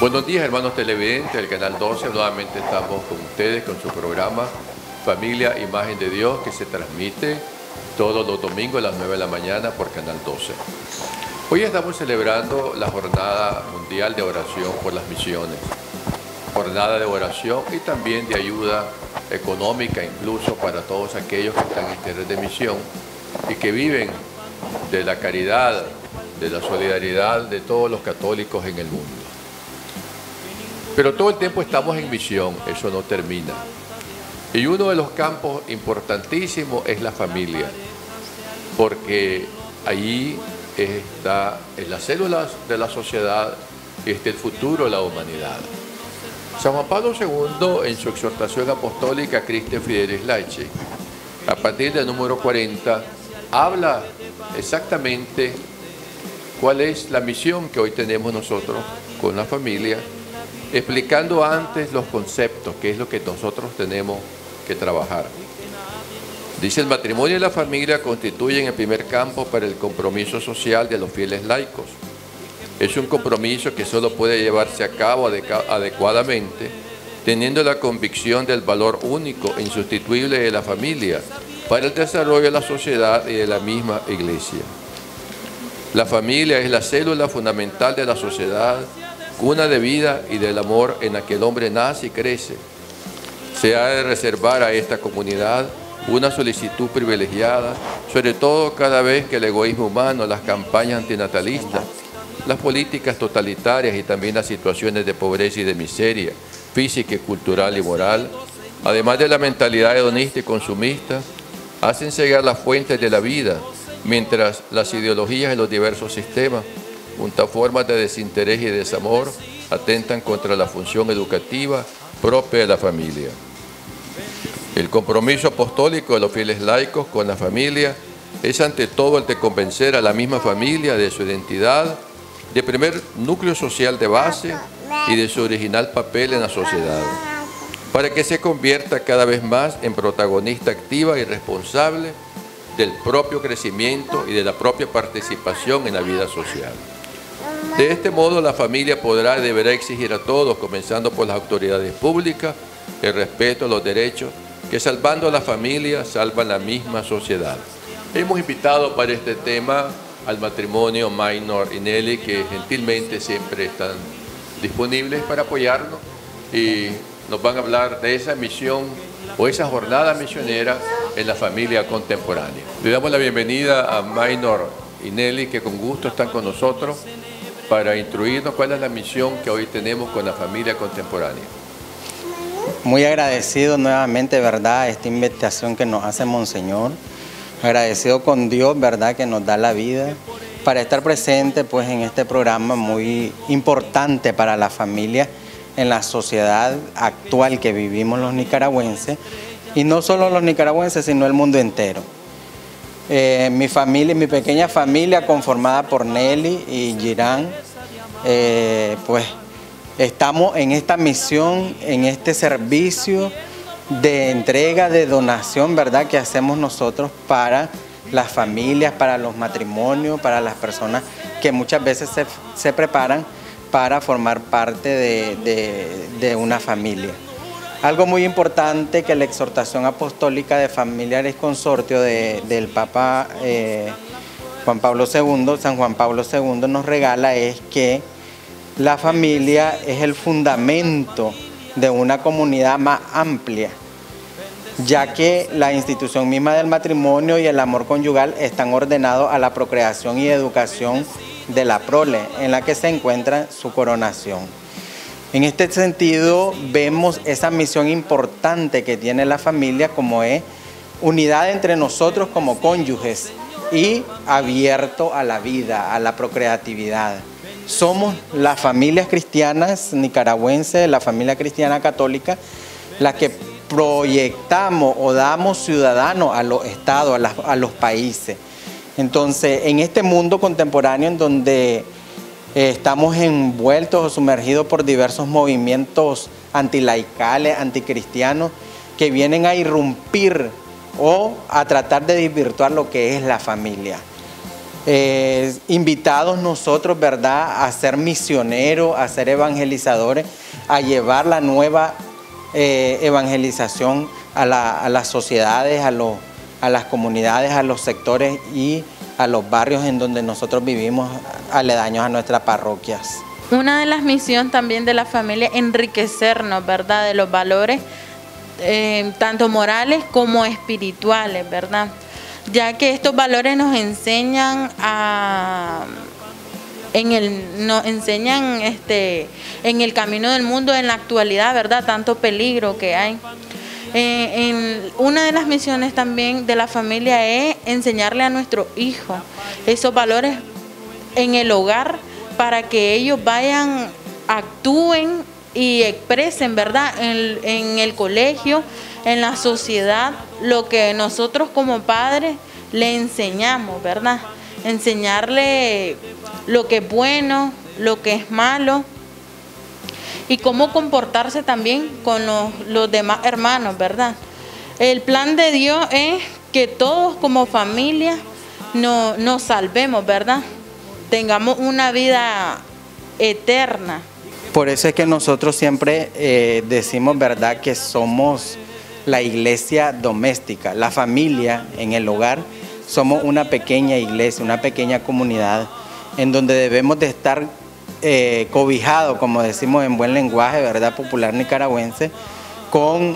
Buenos días, hermanos televidentes del Canal 12. Nuevamente estamos con ustedes con su programa Familia Imagen de Dios, que se transmite todos los domingos a las 9 de la mañana por Canal 12. Hoy estamos celebrando la Jornada Mundial de Oración por las Misiones. Jornada de oración y también de ayuda económica, incluso para todos aquellos que están en tierras de misión y que viven de la caridad, de la solidaridad de todos los católicos en el mundo. Pero todo el tiempo estamos en misión, eso no termina. Y uno de los campos importantísimos es la familia, porque allí está en las células de la sociedad y está el futuro de la humanidad. San Juan Pablo II, en su exhortación apostólica Christe Fidelis Laici, a partir del número 40, habla exactamente cuál es la misión que hoy tenemos nosotros con la familia, explicando antes los conceptos, que es lo que nosotros tenemos que trabajar. Dice: el matrimonio y la familia constituyen el primer campo para el compromiso social de los fieles laicos. Es un compromiso que solo puede llevarse a cabo adecuadamente, teniendo la convicción del valor único e insustituible de la familia para el desarrollo de la sociedad y de la misma Iglesia. La familia es la célula fundamental de la sociedad, cuna de vida y del amor en la que el hombre nace y crece. Se ha de reservar a esta comunidad una solicitud privilegiada, sobre todo cada vez que el egoísmo humano, las campañas antinatalistas, las políticas totalitarias y también las situaciones de pobreza y de miseria física, cultural y moral, además de la mentalidad hedonista y consumista, hacen cegar las fuentes de la vida, mientras las ideologías de los diversos sistemas, junto a formas de desinterés y desamor, atentan contra la función educativa propia de la familia. El compromiso apostólico de los fieles laicos con la familia es ante todo el de convencer a la misma familia de su identidad, de primer núcleo social de base y de su original papel en la sociedad, para que se convierta cada vez más en protagonista activa y responsable del propio crecimiento y de la propia participación en la vida social. De este modo, la familia podrá y deberá exigir a todos, comenzando por las autoridades públicas, el respeto a los derechos que, salvando a la familia, salvan la misma sociedad. Hemos invitado para este tema al matrimonio Maynor y Nelly, que gentilmente siempre están disponibles para apoyarnos y nos van a hablar de esa misión o esa jornada misionera en la familia contemporánea. Le damos la bienvenida a Maynor y Nelly, que con gusto están con nosotros para instruirnos cuál es la misión que hoy tenemos con la familia contemporánea. Muy agradecido nuevamente, ¿verdad?, esta invitación que nos hace Monseñor. Agradecido con Dios, ¿verdad?, que nos da la vida para estar presente pues en este programa muy importante para la familia en la sociedad actual que vivimos los nicaragüenses, y no solo los nicaragüenses, sino el mundo entero. Mi familia, mi pequeña familia conformada por Nelly y Girán, pues estamos en esta misión, en este servicio de entrega, de donación, ¿verdad?, que hacemos nosotros para las familias, para los matrimonios, para las personas que muchas veces se preparan para formar parte de una familia. Algo muy importante que la exhortación apostólica de Familiaris Consortio del Papa Juan Pablo II, San Juan Pablo II, nos regala es que la familia es el fundamento de una comunidad más amplia, ya que la institución misma del matrimonio y el amor conyugal están ordenados a la procreación y educación de la prole, en la que se encuentra su coronación. En este sentido, vemos esa misión importante que tiene la familia, como es unidad entre nosotros como cónyuges y abierto a la vida, a la procreatividad. Somos las familias cristianas nicaragüenses, la familia cristiana católica, las que proyectamos o damos ciudadanos a los estados, a los países. Entonces, en este mundo contemporáneo en donde estamos envueltos o sumergidos por diversos movimientos antilaicales, anticristianos, que vienen a irrumpir o a tratar de desvirtuar lo que es la familia. invitados nosotros, ¿verdad?, a ser misioneros, a ser evangelizadores, a llevar la nueva evangelización a las sociedades, a las comunidades, a los sectores y a los barrios en donde nosotros vivimos, aledaños a nuestras parroquias. Una de las misiones también de la familia es enriquecernos, ¿verdad?, de los valores tanto morales como espirituales, ¿verdad?, ya que estos valores nos enseñan en el camino del mundo en la actualidad, ¿verdad?, tanto peligro que hay. Una de las misiones también de la familia es enseñarle a nuestros hijos esos valores en el hogar para que ellos vayan, actúen y expresen, ¿verdad?, en el colegio, en la sociedad, lo que nosotros como padres le enseñamos, ¿verdad? Enseñarle lo que es bueno, lo que es malo y cómo comportarse también con los demás hermanos, ¿verdad? El plan de Dios es que todos como familia nos salvemos, ¿verdad? Tengamos una vida eterna. Por eso es que nosotros siempre decimos, ¿verdad?, que somos la iglesia doméstica, la familia en el hogar. Somos una pequeña iglesia, una pequeña comunidad en donde debemos de estar cobijados, como decimos en buen lenguaje, ¿verdad?, popular nicaragüense, con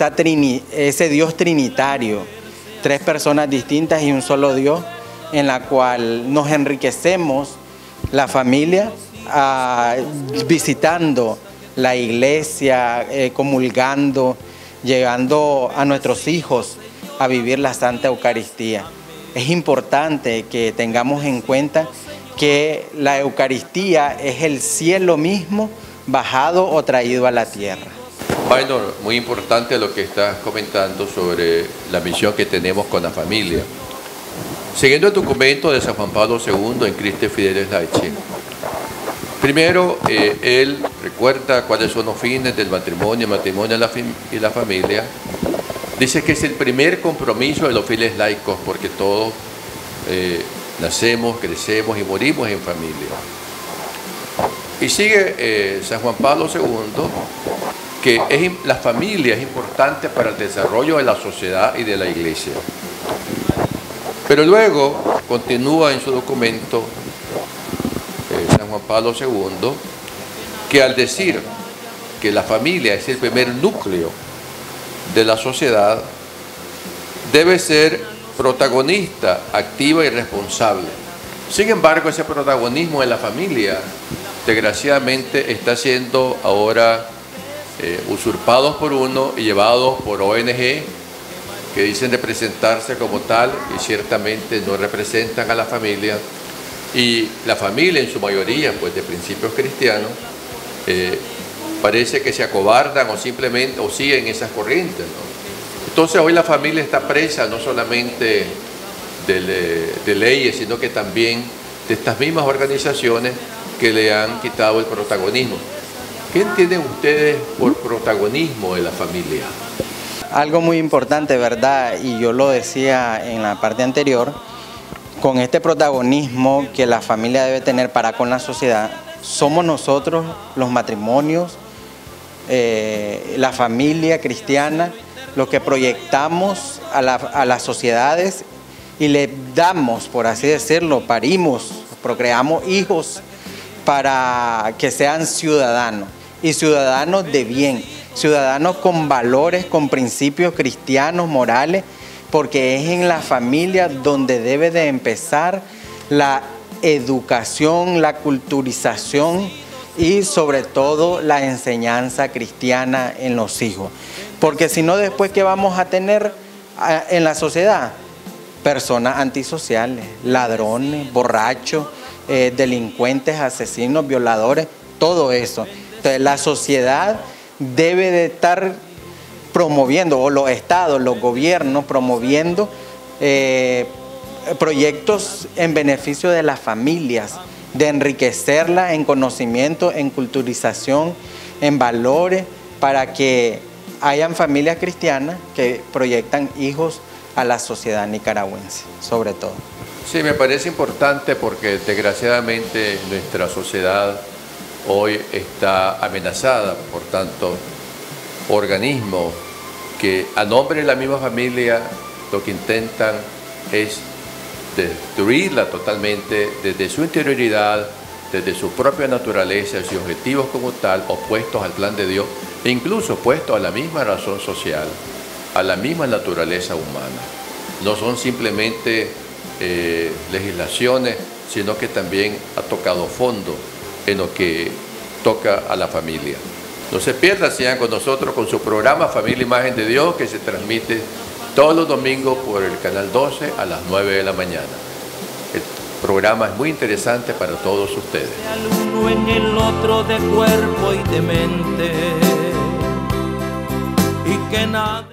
ese Dios trinitario, 3 personas distintas y un solo Dios, en la cual nos enriquecemos la familia visitando la iglesia, comulgando, llegando a nuestros hijos a vivir la Santa Eucaristía. Es importante que tengamos en cuenta que la Eucaristía es el cielo mismo bajado o traído a la tierra. Bueno, muy importante lo que estás comentando sobre la misión que tenemos con la familia. Siguiendo el documento de San Juan Pablo II en Christe Fideles Laici, primero, él recuerda cuáles son los fines del matrimonio y la familia. Dice que es el primer compromiso de los fieles laicos, porque todos nacemos, crecemos y morimos en familia. Y sigue San Juan Pablo II, que la familia es importante para el desarrollo de la sociedad y de la iglesia. Pero luego continúa en su documento San Juan Pablo II, que al decir que la familia es el primer núcleo de la sociedad, debe ser protagonista, activa y responsable. Sin embargo, ese protagonismo de la familia, desgraciadamente, está siendo ahora usurpados por uno y llevados por ONG que dicen representarse como tal y ciertamente no representan a la familia. Y la familia, en su mayoría, pues de principios cristianos, parece que se acobardan o simplemente o siguen esas corrientes, ¿no? Entonces hoy la familia está presa no solamente de leyes, sino que también de estas mismas organizaciones que le han quitado el protagonismo. ¿Qué entienden ustedes por protagonismo de la familia? Algo muy importante, ¿verdad? Y yo lo decía en la parte anterior, con este protagonismo que la familia debe tener para con la sociedad, somos nosotros los matrimonios, la familia cristiana, los que proyectamos a las sociedades y le damos, por así decirlo, parimos, procreamos hijos para que sean ciudadanos y ciudadanos de bien, ciudadanos con valores, con principios cristianos, morales, porque es en la familia donde debe de empezar la educación, la culturización y sobre todo la enseñanza cristiana en los hijos. Porque si no, después, ¿qué vamos a tener en la sociedad? Personas antisociales, ladrones, borrachos, delincuentes, asesinos, violadores, todo eso. Entonces la sociedad debe de estar promoviendo, o los estados, los gobiernos promoviendo proyectos en beneficio de las familias, de enriquecerlas en conocimiento, en culturización, en valores, para que hayan familias cristianas que proyectan hijos a la sociedad nicaragüense, sobre todo. Sí, me parece importante porque desgraciadamente nuestra sociedad hoy está amenazada por tantos organismos que a nombre de la misma familia lo que intentan es destruirla totalmente desde su interioridad, desde su propia naturaleza y objetivos como tal, opuestos al plan de Dios e incluso opuestos a la misma razón social, a la misma naturaleza humana. No son simplemente legislaciones, sino que también ha tocado fondo en lo que toca a la familia. No se pierdan, sigan con nosotros con su programa Familia Imagen de Dios, que se transmite todos los domingos por el canal 12 a las 9 de la mañana. El programa es muy interesante para todos ustedes. El uno en el otro de cuerpo y de mente, y que nada.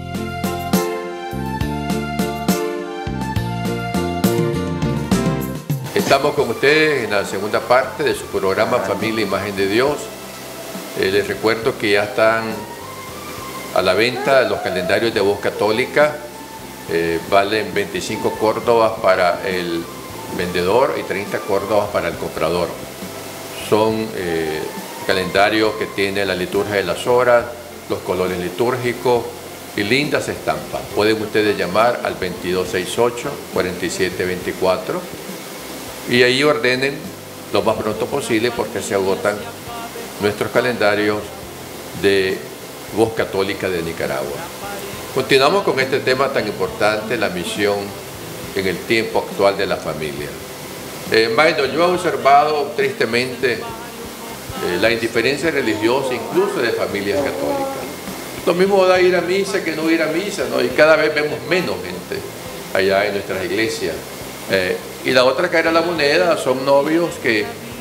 Estamos con ustedes en la segunda parte de su programa Familia Imagen de Dios. Les recuerdo que ya están a la venta los calendarios de Voz Católica. Valen 25 córdobas para el vendedor y 30 córdobas para el comprador. Son calendarios que tienen la liturgia de las horas, los colores litúrgicos y lindas estampas. Pueden ustedes llamar al 2268-4724 y ahí ordenen lo más pronto posible porque se agotan nuestros calendarios de Voz Católica de Nicaragua. Continuamos con este tema tan importante, la misión en el tiempo actual de la familia. Bueno, yo he observado tristemente la indiferencia religiosa, incluso de familias católicas. Lo mismo da ir a misa que no ir a misa, ¿no? Y cada vez vemos menos gente allá en nuestras iglesias. Y la otra cara de la moneda son novios que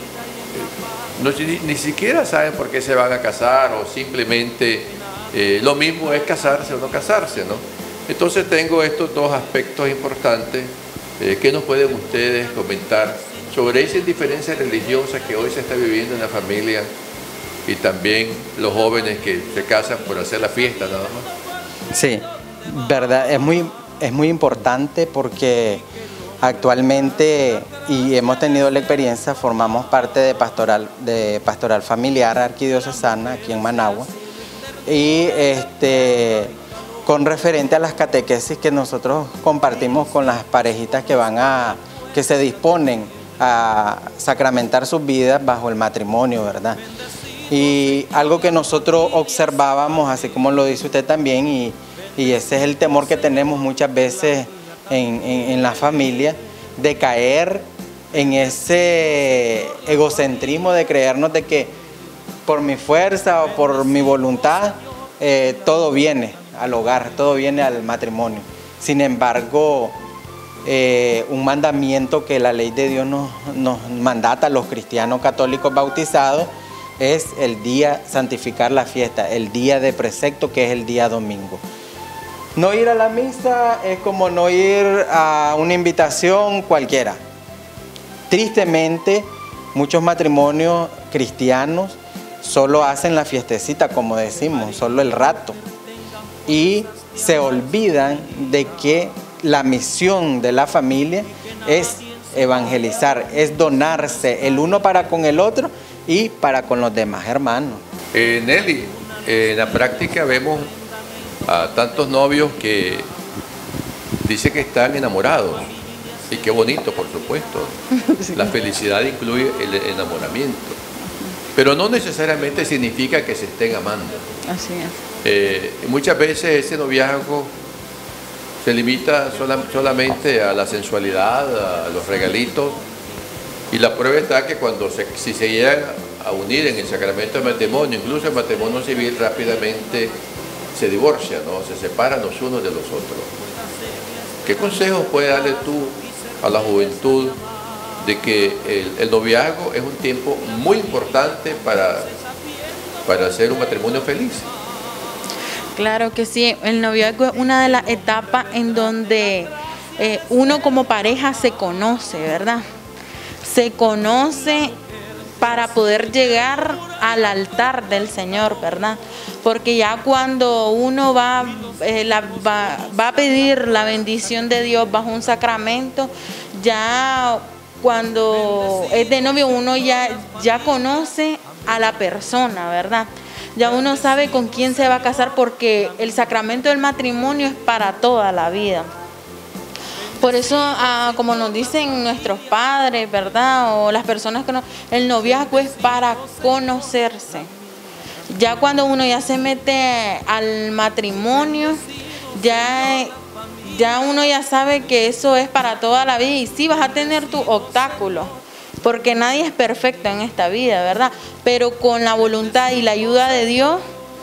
ni siquiera saben por qué se van a casar o simplemente lo mismo es casarse o no casarse, ¿no? Entonces tengo estos dos aspectos importantes que nos pueden ustedes comentar sobre esa indiferencia religiosa que hoy se está viviendo en la familia y también los jóvenes que se casan por hacer la fiesta nada más. Sí, verdad, es muy importante porque actualmente, y hemos tenido la experiencia, formamos parte de pastoral familiar arquidiocesana aquí en Managua, y con referente a las catequesis que nosotros compartimos con las parejitas que se disponen a sacramentar sus vidas bajo el matrimonio, ¿verdad? Y algo que nosotros observábamos, así como lo dice usted también, y ese es el temor que tenemos muchas veces en la familia, de caer en ese egocentrismo de creernos de que por mi fuerza o por mi voluntad todo viene al hogar, todo viene al matrimonio. Sin embargo, un mandamiento que la ley de Dios nos mandata a los cristianos católicos bautizados es el día, santificar la fiesta, el día de precepto, que es el día domingo. No ir a la misa es como no ir a una invitación cualquiera. Tristemente, muchos matrimonios cristianos solo hacen la fiestecita, como decimos, solo el rato. Y se olvidan de que la misión de la familia es evangelizar, es donarse el uno para con el otro y para con los demás hermanos. Nelly, en la práctica vemos a tantos novios que dicen que están enamorados. Y qué bonito, por supuesto. Sí. La felicidad incluye el enamoramiento. Pero no necesariamente significa que se estén amando. Así es. Muchas veces ese noviazgo se limita solamente a la sensualidad, a los regalitos. Y la prueba está que si se llegan a unir en el sacramento del matrimonio, incluso el matrimonio civil, rápidamente se divorcian, ¿no? Se separan los unos de los otros. ¿Qué consejos puedes darle tú a la juventud de que el noviazgo es un tiempo muy importante para hacer un matrimonio feliz? Claro que sí, el noviazgo es una de las etapas en donde uno como pareja se conoce, ¿verdad? Se conoce para poder llegar al altar del Señor, ¿verdad? Porque ya cuando uno va a pedir la bendición de Dios bajo un sacramento, ya cuando es de novio uno ya conoce a la persona, ¿verdad? Ya uno sabe con quién se va a casar, porque el sacramento del matrimonio es para toda la vida. Por eso, como nos dicen nuestros padres, ¿verdad? O las personas que el noviazgo es para conocerse. Ya cuando uno ya se mete al matrimonio, ya uno ya sabe que eso es para toda la vida, y sí vas a tener tu obstáculo, porque nadie es perfecto en esta vida, ¿verdad? Pero con la voluntad y la ayuda de Dios,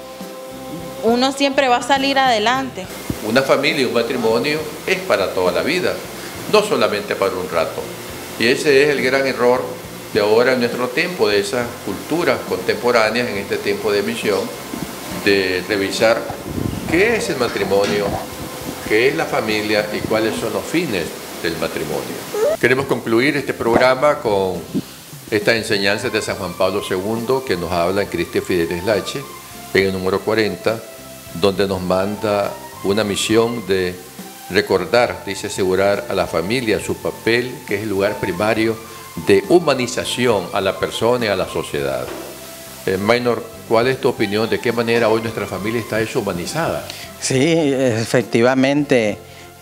uno siempre va a salir adelante. Una familia y un matrimonio es para toda la vida, no solamente para un rato. Y ese es el gran error de ahora en nuestro tiempo, de esas culturas contemporáneas en este tiempo de misión, de revisar qué es el matrimonio, qué es la familia y cuáles son los fines del matrimonio. Queremos concluir este programa con esta enseñanza de San Juan Pablo II, que nos habla en Christi Fidelis Laici, en el número 40, donde nos manda una misión de recordar, dice, asegurar a la familia su papel, que es el lugar primario de humanización a la persona y a la sociedad. Maynor, ¿cuál es tu opinión? ¿De qué manera hoy nuestra familia está deshumanizada? Sí, efectivamente,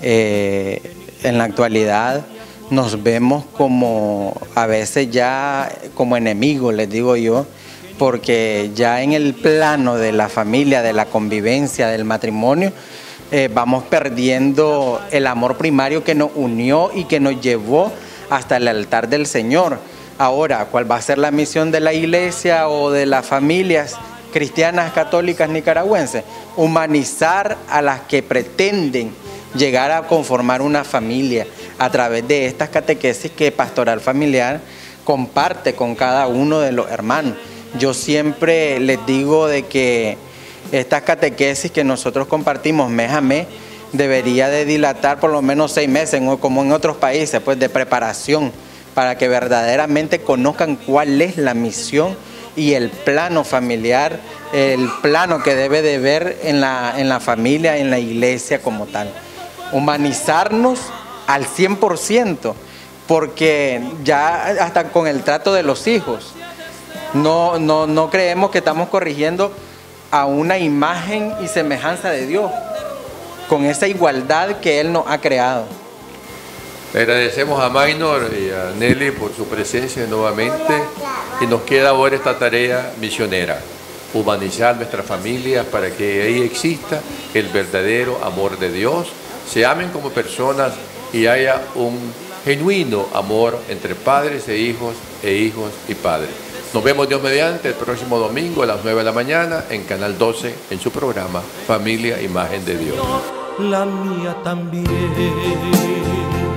en la actualidad nos vemos como, a veces ya como enemigos, les digo yo, porque ya en el plano de la familia, de la convivencia, del matrimonio, vamos perdiendo el amor primario que nos unió y que nos llevó hasta el altar del Señor. Ahora, ¿cuál va a ser la misión de la iglesia o de las familias cristianas católicas nicaragüenses? Humanizar a las que pretenden llegar a conformar una familia a través de estas catequesis que Pastoral Familiar comparte con cada uno de los hermanos. Yo siempre les digo de que estas catequesis que nosotros compartimos mes a mes debería de dilatar por lo menos 6 meses, como en otros países, pues de preparación, para que verdaderamente conozcan cuál es la misión y el plano familiar, el plano que debe de ver en la familia, en la iglesia como tal. Humanizarnos al 100%, porque ya hasta con el trato de los hijos, no creemos que estamos corrigiendo a una imagen y semejanza de Dios, con esa igualdad que Él nos ha creado. Le agradecemos a Maynor y a Nelly por su presencia nuevamente, y nos queda ahora esta tarea misionera: humanizar nuestras familias para que ahí exista el verdadero amor de Dios, se amen como personas y haya un genuino amor entre padres e hijos y padres. Nos vemos, Dios mediante, el próximo domingo a las 9 de la mañana en Canal 12, en su programa Familia, Imagen de Dios. La mía también.